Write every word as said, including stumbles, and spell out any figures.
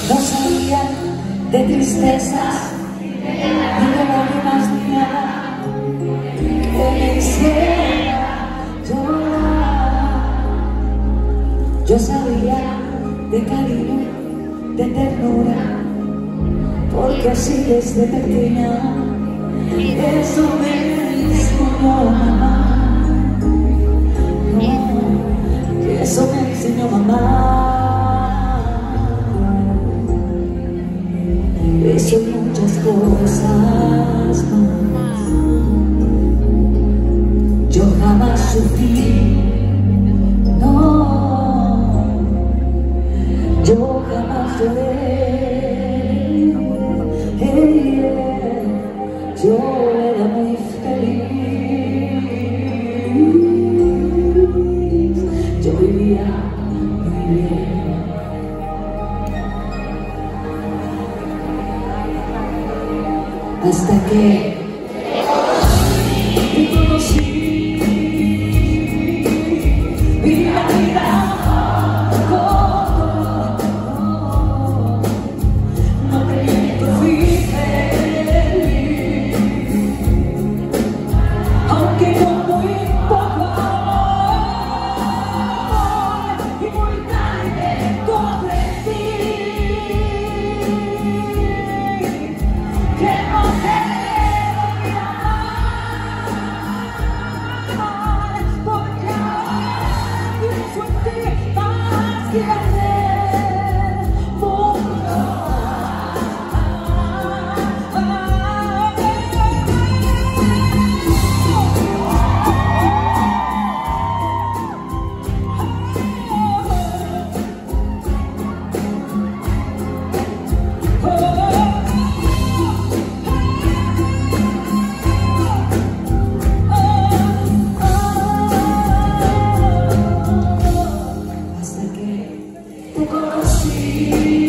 No sabía de tristezas ni de lágrimas ni nada que me hiciera llorar. Yo sabía de cariño, de ternura, porque así desde pequeña eso me enseñó mamá. No, que eso me enseñó mamá. Eso y muchas cosas más. Yo jamás sufrí, no, yo jamás lloré, hey, yeah. Yo era muy feliz, yo vivía muy bien. Hasta que te conocí, vi la vida como no creí que fui feliz, aunque con muy poco amor y muy tarde comprendí que no te conocí.